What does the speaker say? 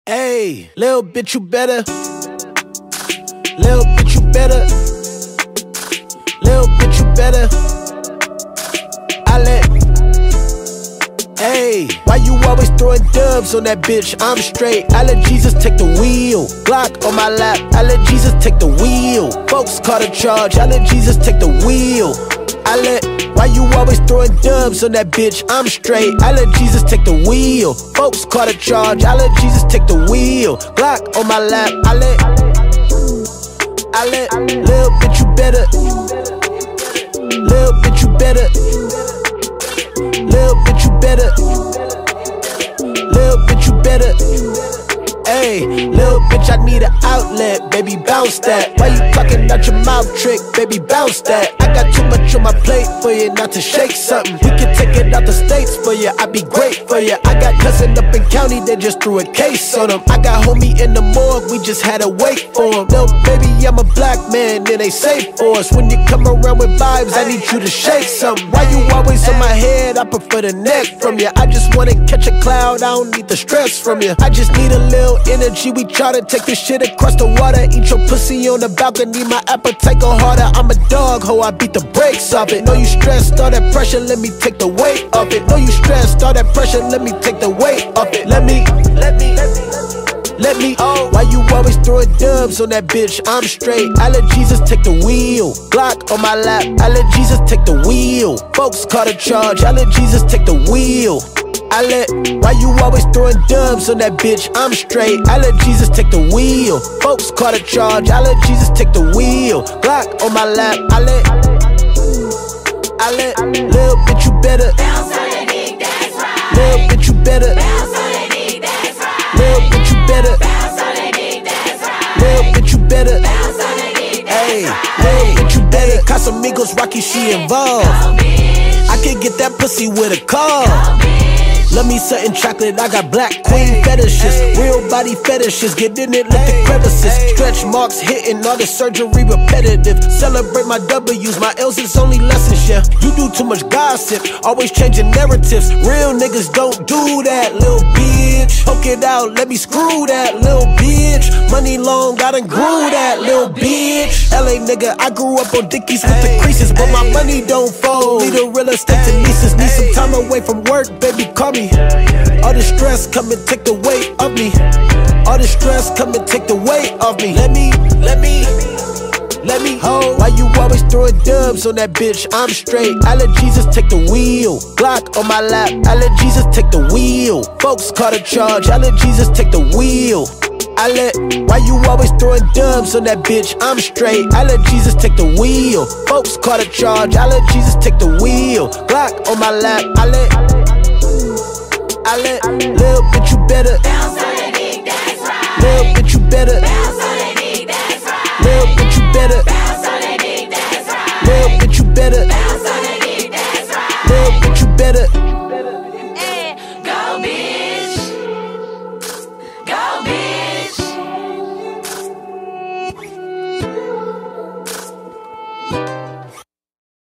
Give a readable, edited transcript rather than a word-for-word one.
Hey, little bitch, you better. Little bitch, you better. Little bitch, you better. I let. Hey, why you always throwing dubs on that bitch? I'm straight. I let Jesus take the wheel. Glock on my lap. I let Jesus take the wheel. Folks caught a charge. I let Jesus take the wheel. I let. Why you always throwing dubs on that bitch? I'm straight. I let Jesus take the wheel. Folks caught a charge. I let Jesus take the wheel. Glock on my lap. I let. Little bitch, you better. Little bitch, you better. Little bitch, you better. Little bitch, you better. Hey, little bitch, I need an outlet, baby, bounce that. Why you talking out your mouth trick, baby, bounce that. I got too much on my plate for you not to shake something. We can take it out the States for you, I'd be great for you. I got cousin up in county, they just threw a case on him. I got homie in the morgue, we just had to wait for him. Little baby, I'm a black man, then they safe for us. When you come around with vibes, I need you to shake something. Why you always on my head, I prefer the neck from you. I just wanna catch a cloud, I don't need the stress from you. I just need a little energy, we try to take this shit across the water. Eat your pussy on the balcony, my appetite go harder. I'm a dog, ho, I beat the brakes off it. Know you stressed, all that pressure, let me take the weight off it. Know you stressed, all that pressure, let me take the weight off it. Let me, oh. Why you always throwing dubs on that bitch? I'm straight. I let Jesus take the wheel. Glock on my lap. I let Jesus take the wheel. Folks caught a charge. I let Jesus take the wheel. Why you always throwing dubs on that bitch? I'm straight. I let Jesus take the wheel. Folks caught a charge. I let Jesus take the wheel. Glock on my lap. Little bitch, you better. Bounce on the dick, that's right. Little bitch, you better. Bounce on the dick, that's right. Little bitch, you better. Bounce on the dick, that's right. Little bitch, you better. Bounce on the dick, Hey, that's little right. bitch, you better. Casamigos, Rocky, she involved. Go, bitch. I could get that pussy with a car. Go, bitch. Love me something chocolate, I got black queen fetishes. Real body fetishes, get in it, let the crevices. Stretch marks hitting, all the surgery repetitive. Celebrate my W's, my L's is only lessons, yeah. You do too much gossip, always changing narratives. Real niggas don't do that, little bitch. Poke it out, let me screw that, little bitch. Money long, I done grew that, little bitch. LA nigga, I grew up on Dickies with the creases, but my money don't fold. Need a real estate to leases, need some time away from work, baby, call me. All the stress come and take the weight off me. All the stress come and take the weight off me. Let me hold. Why you always throwing dubs on that bitch? I'm straight. I let Jesus take the wheel. Glock on my lap. I let Jesus take the wheel. Folks caught a charge. I let Jesus take the wheel. Why you always throwing dubs on that bitch? I'm straight. I let Jesus take the wheel. Folks caught a charge. I let Jesus take the wheel. Glock on my lap. Little bitch, you better. Bounce on the dick, that's right. Little bitch, you better. Bounce